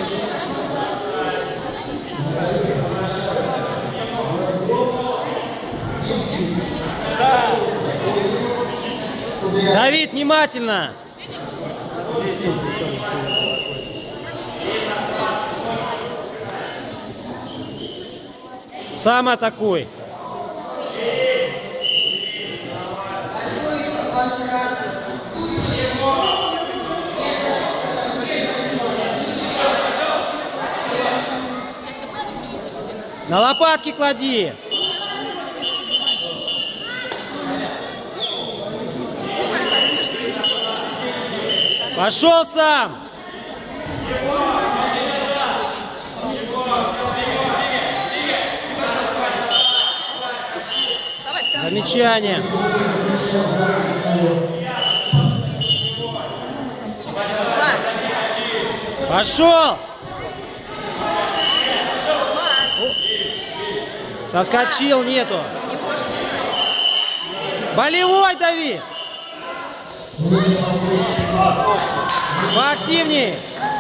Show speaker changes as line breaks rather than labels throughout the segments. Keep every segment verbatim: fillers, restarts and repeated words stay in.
Давид, внимательно! Сам атакуй! На лопатки клади! Пошел сам! Замечание! Пошел! Соскочил, нету. Болевой, Давид! Поактивнее!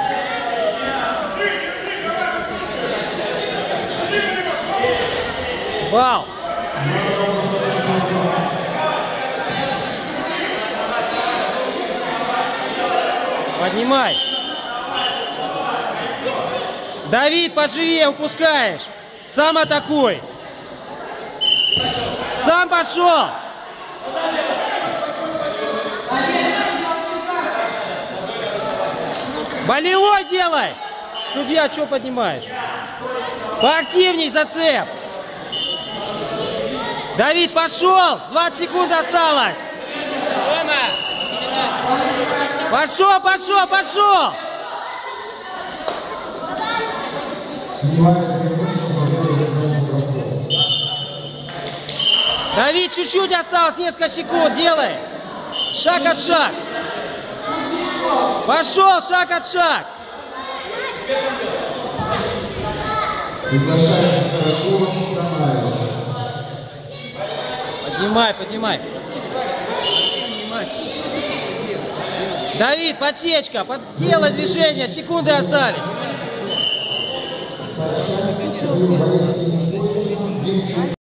Бал! Поднимай! Давид, поживее, упускаешь! Сам атакуй! Сам пошел! Болевой делай! Судья, что поднимаешь? Поактивней зацеп! Давид, пошел! двадцать секунд осталось! Пошел, пошел, пошел! Давид, чуть-чуть осталось, несколько секунд, делай! Шаг от шаг! Пошел, шаг от шаг! Поднимай, поднимай! Давид, подсечка, под... делай движение, секунды остались.